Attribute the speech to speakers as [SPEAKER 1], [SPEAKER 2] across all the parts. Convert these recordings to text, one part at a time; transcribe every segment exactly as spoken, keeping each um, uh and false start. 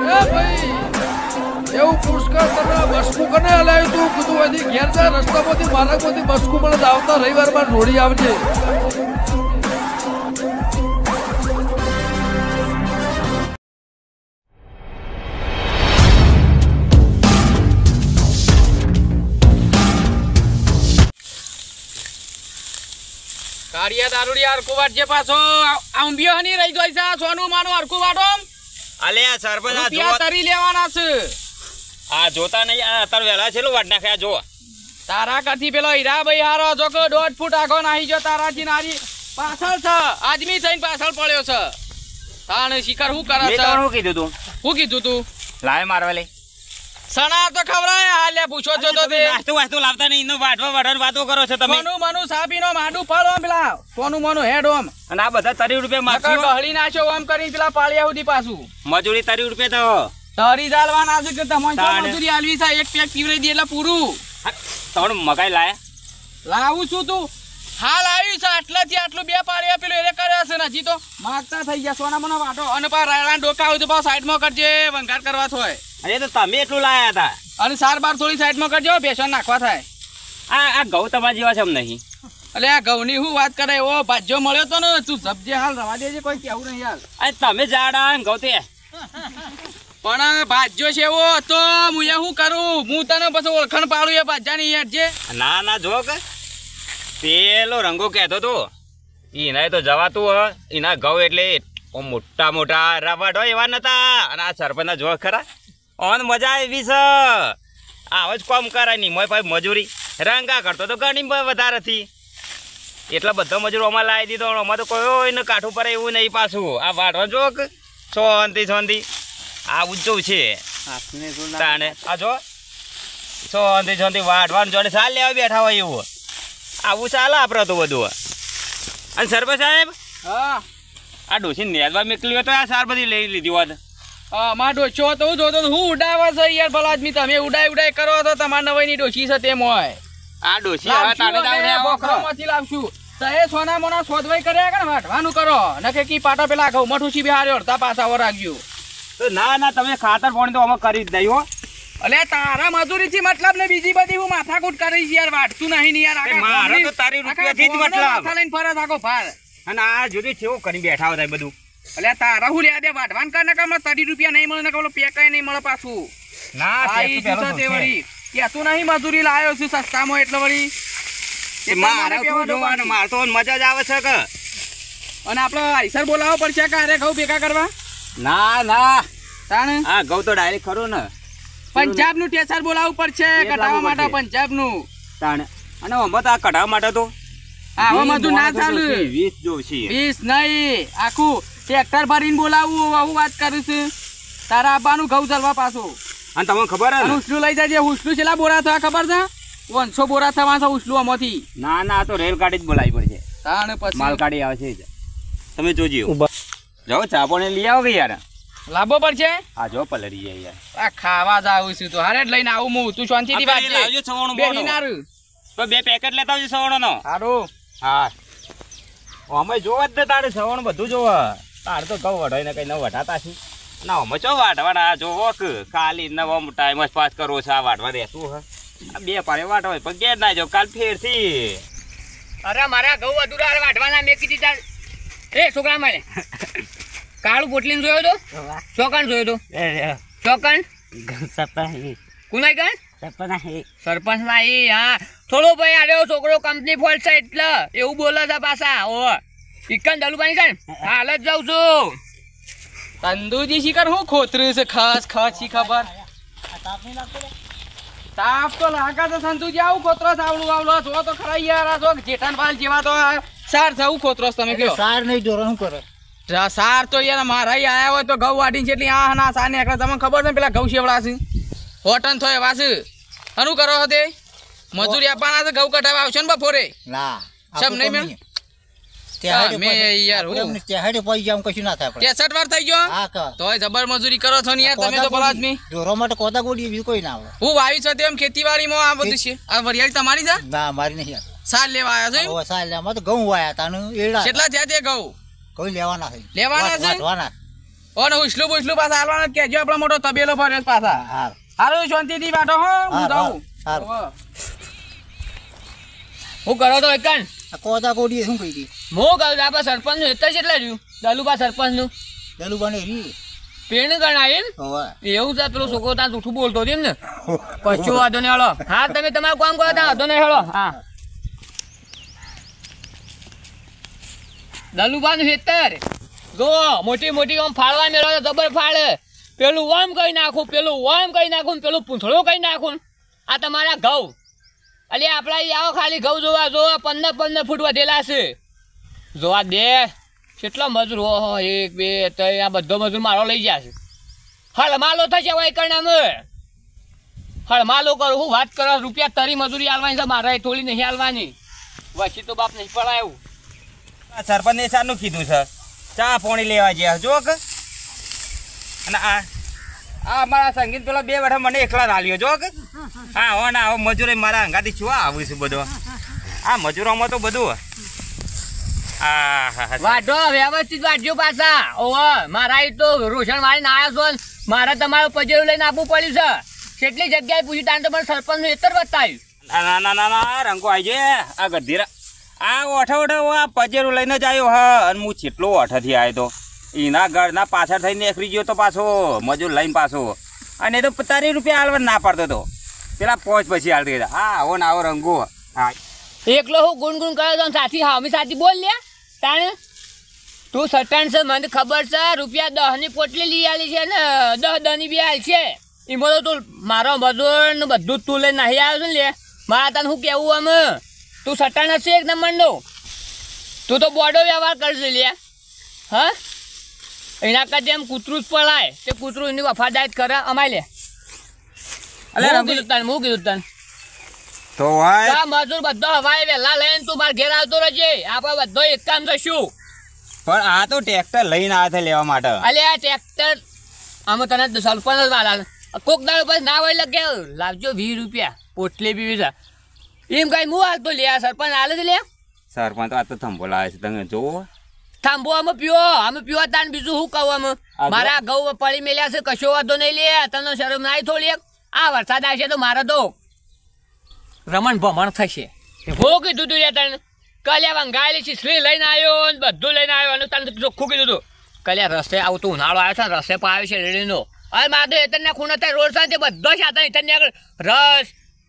[SPEAKER 1] ભાઈ એવું પુષ્કળ તને બસકું કને હલાવ્યું તું કીધું હોય ઘેર જાય રસ્તામાંથી માર્ગમાંથી બસકું મને આવતા રવિવારમાં જોડી આવજે.
[SPEAKER 2] કારિયા દારૂડિયા હરકુ વાટ જે પાછો આંબિયો હની રહી જાય છે સોનું માનું હરકુ વાટો
[SPEAKER 3] અલે આ સરપંચ આ
[SPEAKER 2] જો તરી લેવાના છે
[SPEAKER 3] આ જોતા નહીં આ તાર વેલા છેલો વાટ નાખે આ જો
[SPEAKER 2] તારા કથી પેલો હીરા ભાઈ હારો જો કે દોઢ ફૂટ આખો નાહી જો તારાથી નારી પાછળ છે આદમી થઈને પાછળ પડ્યો છે તાણે શિખર હું કરે છે
[SPEAKER 3] મેં કીધું તું
[SPEAKER 2] હું કીધું તું
[SPEAKER 3] લાવે મારવા લે
[SPEAKER 2] સણા તો ખવરાય હાલે પૂછો છો તો તે
[SPEAKER 3] નાસ્તો વાસ્તો લાવતા નહીં નો વાટવા વાટવાની વાતો કરો છો તમે
[SPEAKER 2] મનુ મનુ સાબીનો માડું ફાળો પેલા સોનું મનુ હેડ ઓમ
[SPEAKER 3] અને આ બધા ત્રીસ રૂપિયા મારશો
[SPEAKER 2] ગહળી નાખ્યો ઓમ કરીને પેલા પાળિયા સુધી પાછું
[SPEAKER 3] મજૂરી ત્રીસ રૂપિયા તો
[SPEAKER 2] તરી જાળવાના છે કે તમને મજૂરી આલવી છે એક પેક પીવરાઈ દે એટલે પૂરું
[SPEAKER 3] ત્રણ મકાઈ લાયા
[SPEAKER 2] લાવું છું તું હાલ આવ્યું છે આટલાથી આટલું બે પાળિયા પેલું એને કર્યા છે ને હજી તો માગતા થઈ ગયા સોના મને વાટો અને પા રાયડા ડોકા હોય તો પાછું સાઈડમાં કરજે વંગાર કરવા થોય
[SPEAKER 3] અરે તો તમે એટલું લાયા હતા
[SPEAKER 2] અને સાર બાર થોડી સાઈડમાં કરજો બેસન નાખવા થાય
[SPEAKER 3] આ આ ઘઉં તમારા જેવા છે એમ નહીં
[SPEAKER 2] એટલે આ ઘઉંની હું વાત કરે એવો ભાજ્યો મળ્યો તો ને તું સબ્જે હાલ રવા દેજે કોઈ કેવું નહીં યાર
[SPEAKER 3] અરે તમે જાડા ઘઉં તે
[SPEAKER 2] પણ ભાજ્યો છે એવો તો હું એ શું કરું હું તને પછી ઓળખાણ પાડું એ ભાજ્યાની યાર છે
[SPEAKER 3] ના ના જો કે પેલો રંગો કહેતો તો એના તો જવાતું હ એના ઘઉં એટલે મોટા મોટા રવાડ હોય એવા નતા અને આ સરપંચના જો ખરા ઓન મજા આવી છે આવ જ કોમ કરાય નહીં મોય ભાઈ મજૂરી રંગા કરતો તો ઘણી વધારે હતી એટલા બધા મજૂરો અમારે લાવી દીધો અમારે તો કોઈ કાઠું પડે એવું નહીં પાછું આ વાટવા જો શાંતિ શાંતિ આ ઊંચું છે તાણે આ જો શાંતિ શાંતિ વાટવાનું જોડે ચાલ લેવા બેઠા હોય એવું આવું ચાલે આપણે તો બધું અને સરપંચ સાહેબ
[SPEAKER 2] હા
[SPEAKER 3] આ ડોસી નેદવા મેકલી હોય તો આ સાર બધી લઈ લીધી હોત
[SPEAKER 2] મારા ડોશો તો હું જોતો હું ઉડાવે છે યાર ભલા આદમી તમે ઉડાય ઉડાય કરો તો તમારા નવાઈની ડોશી છે તેમ હોય
[SPEAKER 3] આ ડોસી હવે તાને દાવને
[SPEAKER 2] બોખરામાંથી લાવશું તો એ સોના મોના શોધવાઈ કર્યા કે વાટવાનું કરો નકે કી પાટા પેલા ઘઉં મઠુસી બિહાર્યો અડધા પાછા રાખ્યું
[SPEAKER 3] તો ના ના તમે ખાતર પાણી તો અમે કરી જ દઈ હો
[SPEAKER 2] અલે તારા મજૂરી થી મતલબ ને બીજી બધી હું માથાકૂટ કરી યાર વાટતું નહીં ને યાર
[SPEAKER 3] મારે તો તારી રૂપિયાથી જ મતલબ
[SPEAKER 2] માથા લઈને ફરજ આખો ભાર
[SPEAKER 3] અને આ જોડી કેવું કરી બેઠા હોય બધું
[SPEAKER 2] અલે તારા હું લે દે વાટવાન કર ને કે ત્રીસ રૂપિયા નહીં મળે ને કે પેકાય નહીં મળે પાછું
[SPEAKER 3] ના
[SPEAKER 2] તે પેલો તે વળી કે તું નહીં મજૂરી લાવ્યો છું સસ્તામાં એટલે વળી
[SPEAKER 3] મારે શું જોવાનું માર તો મજા જ આવે છે કે
[SPEAKER 2] અને આપણો આઈસર બોલાવવો પડશે કે અરે ઘઉં ભેગા કરવા
[SPEAKER 3] ના ના
[SPEAKER 2] તાણે
[SPEAKER 3] આ ઘઉં તો ડાયરેક્ટ ખરું ને
[SPEAKER 2] પંજાબ નું ટેસર બોલાવવું પડશે કટાવા માટે પંજાબ નું
[SPEAKER 3] તાણે અને અમે તો આ કઢાવા માટે તો
[SPEAKER 2] આવા મજૂર ના ચાલે
[SPEAKER 3] વીસ જોશી
[SPEAKER 2] વીસ નહીં આખું ટ્રેક્ટર ભરીને બોલાવવું આવું વાત કરું છું તારા આબાનું ઘઉં ચાલવા પાછું
[SPEAKER 3] અને તમને ખબર હે
[SPEAKER 2] ઉસલું લઈ જાય ઉસલું છેલ્લા બોરા થવા ખબર છે પાંચસો બોરા થવા છે ઉસલું આમાંથી
[SPEAKER 3] ના ના તો રેલગાડી જ બોલાવી પડશે
[SPEAKER 2] તાણે પછી
[SPEAKER 3] માલગાડી આવે છે તમે જોજો જાઓ ચા પાણી લઈ આવો કે યાર
[SPEAKER 2] લાવવો પડશે
[SPEAKER 3] આ જો પલરી જાય યાર
[SPEAKER 2] આ ખાવા જ આવું છું તો હારે જ લઈને આવું હું તું શાંતિથી વાત
[SPEAKER 3] લાવજો સવાણો
[SPEAKER 2] બેહીનારું
[SPEAKER 3] તો બે પેકેટ લેતા આવજો સવાણો નો
[SPEAKER 2] સારું
[SPEAKER 3] હા અમે જોવા જ ને તારે સવાણું બધું જોવા તારે તો ઘઉં વઢાય ને કઈ ન વઢાતા છે ના અમે ચો વાટવાના જોવો કે ખાલી નવો ટાઈમ જ પાસ કરવો છે આ વાટવા રહેતું હ આ બે પાડે વાટવા હોય પણ ઘેર ના જાવ કાલ ફેરથી
[SPEAKER 2] અરે મારા ઘઉં અધૂરા વાટવાના મેં કીધી તાર એ છોકરા મારે કાળું પોટલીને જોયો તો ચોકણ જોયો તો ચોકણ કુનાઈ ગણ સરપંચ ના એ હા થોડો ભાઈ આવ્યો છોકરો કંપની ફોલ્ટ છે એટલે એવું બોલે છે પાછા ઓ ચિકન દલુભાઈ છે હાલ જ જાઉં છું તંદુજી શિખર હું ખોતરું છે ખાસ ખાસ શી ખબર તાપ તો લાગે છે સંતુજી આવું ખોતરો આવડું આવડો જો તો ખરા યાર આ જો જેઠાન પાલ જેવા તો સાર છે આવું ખોતરો તમે કયો
[SPEAKER 4] સાર નહીં જોરો શું કરે
[SPEAKER 2] સાર તો યાર મારા આયા હોય તો ઘઉં વાટીને છે એટલે આ ના સાર ને એકલા તમને ખબર છે પેલા ઘઉં શેવડા છે હોટન થોય વાસ હનું કરો હતે મજૂરી આપવાના છે ઘઉં કઢાવા આવશે ને બપોરે
[SPEAKER 4] ના
[SPEAKER 2] સમ નહીં મેં મે યાર હું
[SPEAKER 4] તેહાડે પડી જામ કશું ના થાય
[SPEAKER 2] ત્રેસઠ વાર થઈ ગયો
[SPEAKER 4] હા કા
[SPEAKER 2] તોય જબર મજૂરી કરો છો ને યાર તમે તો ભલા આદમી
[SPEAKER 4] જોરો માટે કોદા ગોડી બીજું કોઈ ના આવે
[SPEAKER 2] હું વાવી છે તેમ ખેતીવાડીમાં આ બધું છે આ વરિયાળી તમારી છે
[SPEAKER 4] ના મારી નહીં આવે
[SPEAKER 2] સાલ લેવા આવ્યા છો
[SPEAKER 4] ઓ સાલ લેવા તો ઘઉં વાયા તાનું એડા
[SPEAKER 2] કેટલા થયા તે ઘઉં
[SPEAKER 4] કોઈ લેવાના છે
[SPEAKER 2] લેવાના છે
[SPEAKER 4] વાટવાના
[SPEAKER 5] ઓને ઉછલું બુછલું પાછા હાલવાના જ કહેજો આપણો મોટો તબેલો ભર્યો છે પાછા
[SPEAKER 4] હાર
[SPEAKER 5] હારું શાંતિથી વાટો હો હું
[SPEAKER 4] હાર
[SPEAKER 5] જાઉં
[SPEAKER 4] હાર
[SPEAKER 5] હોવે.
[SPEAKER 2] હું કરો તો એકન
[SPEAKER 4] આ કોતા ગોડીએ શું કહી દી
[SPEAKER 2] હું કહું આપણે સરપંચનું હેતર છે એટલે રહ્યું દલુબા સરપંચનું
[SPEAKER 4] પેલું બને રી
[SPEAKER 2] પેણ ગણાય એમ
[SPEAKER 4] હોવે
[SPEAKER 2] એવું છે પેલો છોકરો ત્યાં જૂઠું બોલતો હતો એમ ને કશું વાંધો નહીં હળો હા તમે તમારું કામ કરો ત્યાં વાંધો નહીં હળો હા દલુબાનું હેતર જો મોટી મોટી આમ ફાળવા મેળો તો જબર ફાળે પેલું ઓમ કઈ નાખું પેલું ઓમ કઈ નાખું ને પેલું પૂંછડું કઈ નાખું આ તમારા ઘઉં અલે આપણા ઈ આવો ખાલી ઘઉં જોવા જોવા પંદર પંદર ફૂટ વધેલા છે જોવા દે કેટલો મજૂર હો એક બે ત્રણ આ બધો મજૂર મારો લઈ જશે હળમાલો થશે હોય કરણામાં હળમાલો કરો હું વાત કરો રૂપિયા તરી મજૂરી આલવાની છે મારે થોડી નહીં આલવાની વચ્ચે તો બાપ નહીં પડાયું
[SPEAKER 3] આ સરપંચને શાનું કીધું છે ચા પાણી લેવા ગયા જો કે અને આ આ મારા સંગીત પેલો બે વર્ષ મને એકલા નાલ્યો જો કે હા હો ના મજૂરે મારા અંગાથી શું આવું છે બધો આ મજૂરોમાં તો બધું આ હા હા
[SPEAKER 2] વાઢો વ્યવસ્થિત વાઢજો પાછા ઓહો મારા ઈ તો રોશન મારીને આવ્યા છો ને મારે તમારું પજેરું લઈને આપવું પડ્યું છે કેટલી જગ્યાએ પૂછ્યું તાને તો મને સરપંચનું હેતર બતાવ્યું
[SPEAKER 3] ના ના ના ના રંગો આવી જાય આ ગધીરા આ ઓઠો ઓઠો આ પજેરું લઈને જ આવ્યો હા અને હું કેટલો ઓઠાથી આવ્યો તો એના ઘરના પાછળ થઈને નીકળી ગયો તો પાછો મજૂર લઈને પાછો અને એ તો પચાસ રૂપિયા હાલવા ના પાડતો તો પેલા પોચ પછી હાલતી હતા હા આવો ને આવો રંગો હા
[SPEAKER 2] એકલો હું ગુણગુણ કર્યો તો સાથી હા અમે સાથી બોલ લે તાણે તું સટાણ છે મને ખબર છે રૂપિયા દહ ની પોટલી લઈ આલી છે ને દહ દહ ની બે આલ છે એમાં તો તું મારો મજૂર ને બધું તું લઈને નહીં આવ્યો છે ને લે મારા તને શું કેવું આમ તું સટાણ હશે એક નંબર નો તું તો બોડો વ્યવહાર કરશે લે હા એના કરતા એમ કૂતરું જ પડાય તે કૂતરું એની વફાદારી કરે અમાય લે
[SPEAKER 3] અલે
[SPEAKER 2] હું
[SPEAKER 3] રંગો
[SPEAKER 2] કીધું તને હું કીધું તને
[SPEAKER 3] તો ભાઈ
[SPEAKER 2] આ મજૂર બધો હવાઈ વેલા લઈને તું મારા ઘેર આવતો રહેજે આપણે બધો એક કામ થશું
[SPEAKER 3] પણ આ તો ટ્રેક્ટર લઈને આવ્યા છે લેવા માટે
[SPEAKER 2] અલે આ ટ્રેક્ટર અમે તને સરપંચ જ વાળા કોક દાડો પછી ના હોય એટલે કે લાવજો વીસ રૂપિયા પોટલી બી વીસ એમ કઈ હું હાલતો લે આ સરપંચ હાલે છે લે
[SPEAKER 3] સરપંચ આ તો થંભો લાવે છે તમે જોવો
[SPEAKER 2] થાંભો અમે પીવો અમે પીવો તાન બીજું શું કહું અમે
[SPEAKER 3] આ જો.
[SPEAKER 2] મારા ઘઉં પડી મેલ્યા છે કશો વાંધો નહીં લે તને શરમ નાય થોડી આ વરસાદ આવશે તો મારે તો રમણ ભમણ થશે હું કીધું તું યાર તને કલ્યા વંગાયેલી છીછરી લઈને આવ્યો ને બધું લઈને આવ્યો અને તને ચોખ્ખું કીધું તું કલ્યા રસ્તે આવું તું ઉનાળો આવ્યો છે ને રસ્તે પાયો છે રેડીનો હવે મારે તો એતરને ખૂણો થાય રોડ સાથે બધો સાથે એતરને આગળ રસ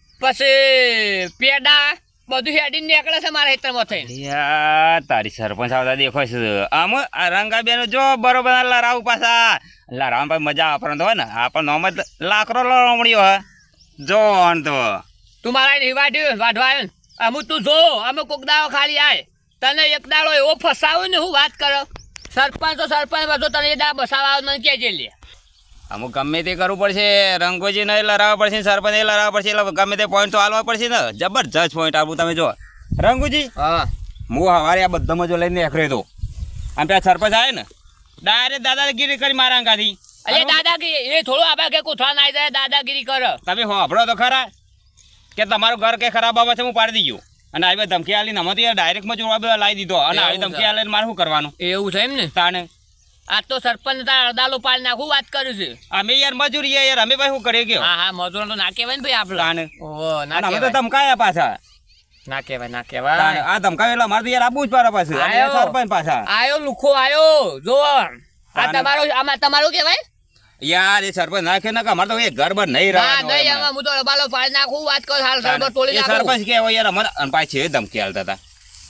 [SPEAKER 2] પછી પેડા બધું હેડીને નીકળે છે મારા હેતરમાં થઈને
[SPEAKER 3] યાર તારી સરપંચ આવતા દેખાય છે આમ આ રંગાબેન જો બરોબર લરાવ પાછા લરાવ પછી મજા આપણને હોય ને આપણને આમ જ લાકડો લડમડ્યો હે જો તો
[SPEAKER 2] તું મારા નહીં વાઢ્યું વાઢવા આવ્યો ને અમુક તું જો અમે કોક દાડો ખાલી આય તને એક દાડો એવો ફસાવ્યો ને હું વાત કરો સરપંચ તો સરપંચ બધો તને એ દાડો બસાવા આવે મને કહેજે લે
[SPEAKER 3] અમુક ગમે તે કરવું પડશે રંગોજી ને લડાવવા પડશે સરપંચ એ લડાવવા પડશે એટલે ગમે તે પોઈન્ટ તો હાલવા પડશે ને જબરજસ્ત પોઈન્ટ આપવું તમે જો રંગુજી
[SPEAKER 2] હા
[SPEAKER 3] હું સવારે આ બધામાં જો લઈને નીકળ્યો હતો આમ પેલા સરપંચ આવે ને ડાયરેક્ટ દાદાગીરી કરી મારા અંગાથી
[SPEAKER 2] અરે દાદાગીરી એ થોડું આબા કે કોથળા નાઈ જાય દાદાગીરી કર
[SPEAKER 3] તમે હોભળો તો ખરા કે તમારું ઘર કે ખરાબ બાબત છે હું પાડી દીધું અને આવી ધમકી આલીને આમાંથી ડાયરેક્ટમાં જો લાવી દીધો અને આવી ધમકી આલીને મારે શું કરવાનું
[SPEAKER 2] એવું છે એમ ને
[SPEAKER 3] તાણે
[SPEAKER 2] આ તો સરપંચ તારા અડદાલો પાડી નાખું વાત કરું છું
[SPEAKER 3] અમે યાર મજૂરી યાર અમે ભાઈ શું કરીએ ગયો
[SPEAKER 2] હા હા મજૂર તો ના કહેવાય ને ભાઈ આપણે
[SPEAKER 3] તાણે
[SPEAKER 2] ઓહો ના
[SPEAKER 3] અને અમે તો
[SPEAKER 2] કહેવાય
[SPEAKER 3] ધમકાયા પાછા
[SPEAKER 2] ના કહેવાય ના
[SPEAKER 3] તાણે
[SPEAKER 2] કહેવાય
[SPEAKER 3] આ ધમકાવે એટલે અમારે તો યાર આપવું જ પડે પાછું અને
[SPEAKER 2] આયો.
[SPEAKER 3] સરપંચ પાછા
[SPEAKER 2] આયો લુખો આયો જો આ
[SPEAKER 3] તાને.
[SPEAKER 2] તમારો આમાં તમારું કહેવાય
[SPEAKER 3] યાર એ સરપંચ નાખે ને કે અમારે તો એ ઘર બર નહીં
[SPEAKER 2] ના
[SPEAKER 3] રહેવાનું
[SPEAKER 2] નહીં
[SPEAKER 3] હોય
[SPEAKER 2] આમાં હું તો અડબાલો પાડી નાખું વાત કર હાલ
[SPEAKER 3] તાણે.
[SPEAKER 2] સરબત તોડી
[SPEAKER 3] એ
[SPEAKER 2] નાખું
[SPEAKER 3] સરપંચ કહેવાય યાર અમારે અને પાછી એ ધમકી હાલતા હતા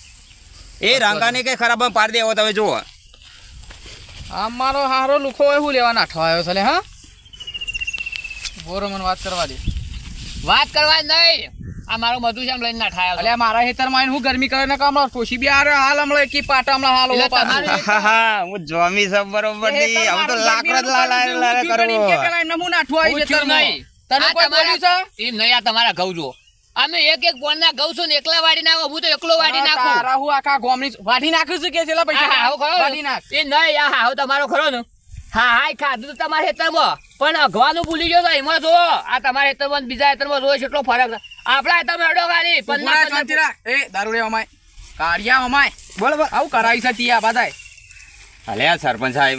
[SPEAKER 3] એ રંગાને કઈ ખરાબ પાડી દેવો તમે જુઓ
[SPEAKER 5] અમારો હારો લુખો હોય હું લેવા નાઠો આવ્યો છે લે હા બોરો મને વાત કરવા દે
[SPEAKER 2] વાત કરવા નહીં આ મારો મધુ શ્યામ લઈને ના ઠાયો
[SPEAKER 5] અલ્યા મારા ખેતરમાં આવીને હું ગરમી કરે ને કામ ટોસી બી આ રહ્યો, હાલ હમણાં એકી પાટા હમણાં હાલ
[SPEAKER 2] એટલે
[SPEAKER 5] ઉભો પાછું.
[SPEAKER 2] તમારે-
[SPEAKER 3] હા હા હું જોમી સબ બરોબર
[SPEAKER 5] એ
[SPEAKER 3] નહીં
[SPEAKER 5] તમારું
[SPEAKER 3] હવે તો
[SPEAKER 5] ગરમીનું
[SPEAKER 3] લાકડા જ લા લા લા લા
[SPEAKER 5] ઊંચું કરીને એમ કે
[SPEAKER 3] કરવો
[SPEAKER 5] પેલા એમને હું નાઠું આવી
[SPEAKER 2] પૂછ્યું
[SPEAKER 5] ખેતરમાં.
[SPEAKER 2] નહીં.
[SPEAKER 5] તને
[SPEAKER 2] આ
[SPEAKER 5] કોઈ
[SPEAKER 2] તમારા-
[SPEAKER 5] બોલ્યું છે?
[SPEAKER 2] એમ નહીં આ તમારા ઘઉં જુઓ અમે એક એક પોણના ઘઉં છું ને એકલા વાડી નાખો હું તો એકલો વાડી
[SPEAKER 5] આ
[SPEAKER 2] નાખું
[SPEAKER 5] તારા હું આખા ગામની વાઢી નાખ્યું છે કે છેલ્લા
[SPEAKER 2] આ
[SPEAKER 5] પૈસા
[SPEAKER 2] હાવ ખરો ને?
[SPEAKER 5] વાઢી નાખ.
[SPEAKER 2] એ નહીં આ હાવ તમારો ખરો ને હા હા ખાધું તો તમારા હેતરમાં પણ અગવાનું ભૂલી ગયો તો એમાં જુઓ આ તમારા હેતરમાં ને બીજા હેતરમાં જુઓ કેટલો ફરક છે. આપણા હેતરમાં અડો ખાલી
[SPEAKER 5] ઊભું
[SPEAKER 2] પંદર
[SPEAKER 5] રાખ, શાંતિ રાખ. એ દારૂ રે અમાય કાળિયા અમાય
[SPEAKER 3] બોલો બોલો
[SPEAKER 5] આવું કરાવી છે તીયા બધાય.
[SPEAKER 3] અલે આ સરપંચ સાહેબ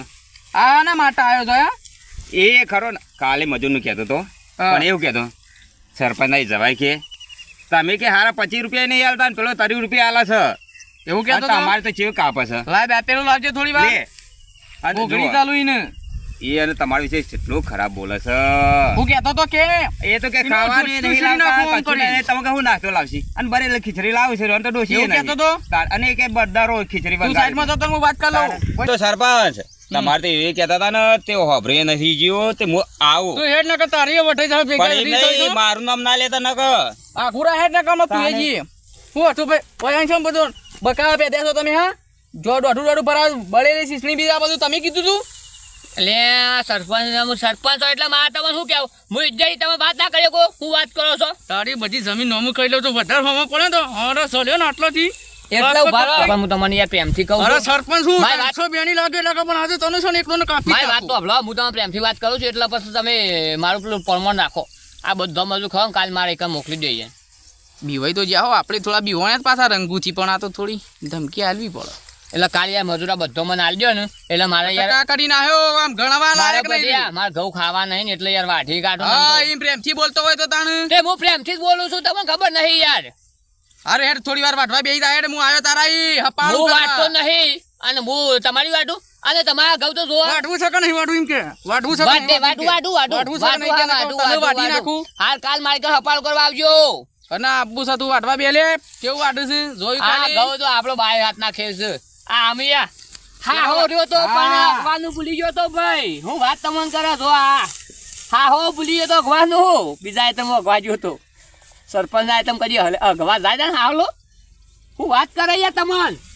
[SPEAKER 5] આના માટે આવ્યો છો હા?
[SPEAKER 3] એ ખરો ને કાલે મજૂરનું કહેતો તો
[SPEAKER 5] હા.
[SPEAKER 3] પણ એવું કહેતો સરપંચ નહીં જવાય કે તમે કે હારા પચીસ રૂપિયા નહીં આલતા ને પેલો ત્રીસ રૂપિયા આલે છે
[SPEAKER 5] એવું કહેતો તો?
[SPEAKER 3] તમારે તો ચેવું કાપે છે
[SPEAKER 5] લાય બે પેલું લાવજે થોડી વાર
[SPEAKER 3] લે આ તો
[SPEAKER 5] ઘોઘડી
[SPEAKER 3] જુઓ.
[SPEAKER 5] ચાલુ ઈને
[SPEAKER 3] એ અને તમારા વિશે કેટલું ખરાબ બોલે છે
[SPEAKER 5] હું કહેતો તો કે
[SPEAKER 3] એ તો કે
[SPEAKER 5] એમાં
[SPEAKER 3] ખાવાનું એ
[SPEAKER 5] જુઠ્ઠું
[SPEAKER 3] નહીં
[SPEAKER 5] શીરી નાખવું
[SPEAKER 3] લાવતા
[SPEAKER 5] આમ
[SPEAKER 3] કશું
[SPEAKER 5] કરીને.
[SPEAKER 3] નહીં. તમે કહું નાસ્તો લાવશી અને બરેલી ખીચડી લાવશે અને તો ડોશી
[SPEAKER 5] એવું કહેતો તો?
[SPEAKER 3] અને કે બધારો ખીચડી
[SPEAKER 5] તું સાઈડમાં જતો હું વાત કરી લઉં
[SPEAKER 3] તો સરપંચ તમારે તો એ કહેતા હતા ને તે હોભરે નથી ગયો તે હું આવું
[SPEAKER 5] તું હેડ નકર તારી વઠે જા ભેગા
[SPEAKER 3] પણ
[SPEAKER 5] કરી
[SPEAKER 3] એ
[SPEAKER 5] તો
[SPEAKER 3] નહીં, મારું નામ ના લેતા નક
[SPEAKER 5] આખુરા હેડ નકર માં તું એ જી હું હતું ભાઈ ઓય છો બધું બકા બે દેસો તમે હા જો દોઢું દોઢું ભરાવ બળેલી સિસણી બી આ બધું તમે કીધું તું
[SPEAKER 2] એટલે આ સરપંચ હું સરપંચ હોય એટલે મારે તમે શું કહેવું હું ઇજ્જત તમે વાત ના કરી શકો હું વાત કરો છો
[SPEAKER 5] તારી બધી જમીન નોમું ખાઈ લઉં તો વધારે હોમાં પડે તો અરે સોલ્યો ને આટલો થી
[SPEAKER 2] એટલે ઉભા રહો પણ હું તમને યાર પ્રેમથી કહું
[SPEAKER 5] અરે
[SPEAKER 2] છું
[SPEAKER 5] સરપંચ હું
[SPEAKER 2] મારી વાત-
[SPEAKER 5] ત્રણસો બેની લાગે એટલે પણ આજે તને છે ને એકલો ને કાપી
[SPEAKER 2] મારી વાત તો
[SPEAKER 5] નાખું.
[SPEAKER 2] હભળો હું તમે પ્રેમથી વાત કરું છું એટલે પછી તમે મારું પેલું પરમણ રાખો આ બધો મજૂર ખાવ કાલ મારે એક મોકલી દઈએ
[SPEAKER 5] બીવાઈ તો જાઓ આપણે થોડા બીવાણ્યા જ પાછા રંગૂચી પણ આ તો થોડી ધમકી આલવી પડે
[SPEAKER 2] એટલે કાલ યાર મજૂરા બધો મને આલ દો ને એટલે મારે યાર
[SPEAKER 5] ટકા કરીને આવ્યો આમ ઘણવા
[SPEAKER 2] મારે
[SPEAKER 5] લાયક
[SPEAKER 2] પછી
[SPEAKER 5] નહીં
[SPEAKER 2] આ મારે ઘઉં ખાવા નહીં ને એટલે યાર વાઢી કાઢો ને
[SPEAKER 5] હા
[SPEAKER 2] તો.
[SPEAKER 5] એમ પ્રેમથી બોલતો હોય તો તાણ
[SPEAKER 2] તે હું પ્રેમથી જ બોલું છું તમને ખબર નહીં યાર
[SPEAKER 5] અરે હેડ થોડી વાર વાટવા બેસી જાય હેડ હું આવ્યો તારા ઈ હપાળું
[SPEAKER 2] હું
[SPEAKER 5] કરવા.
[SPEAKER 2] વાટતો નહીં અને હું તમારી વાટું અને તમારા ઘઉં તો જોવા
[SPEAKER 5] વાટવું છે કે નહીં વાટવું એમ કે વાટવું છે કે
[SPEAKER 2] વાટ દે,
[SPEAKER 5] નહીં
[SPEAKER 2] વાટું, વાટું, વાટું.
[SPEAKER 5] વાટવું છે કે નહીં કે
[SPEAKER 2] વાટું,
[SPEAKER 5] તને
[SPEAKER 2] વાટું,
[SPEAKER 5] વાટી
[SPEAKER 2] વાટું.
[SPEAKER 5] નાખું
[SPEAKER 2] હાલ કાલ મારે ઘરે હપાળ કરવા આવજો
[SPEAKER 5] અને આબુ છે તું વાટવા બે લે કેવું વાટે છે જોયું
[SPEAKER 2] આ
[SPEAKER 5] ખાલી
[SPEAKER 2] ઘઉં તો આપણો બાય હાથ નાખે છે આ અમિયા હા હો રહ્યો તો
[SPEAKER 5] હા.
[SPEAKER 2] પણ અખવાનું ભૂલી ગયો તો ભાઈ હું વાત તમને કરે જો આ હા હો ભૂલી ગયો તો અખવાનું બીજા આઈટમ અખવા ગયો તો સરપંચ આઈટમ કદી હલે અખવા જાય ને હાલો હું વાત કરે યાર તમને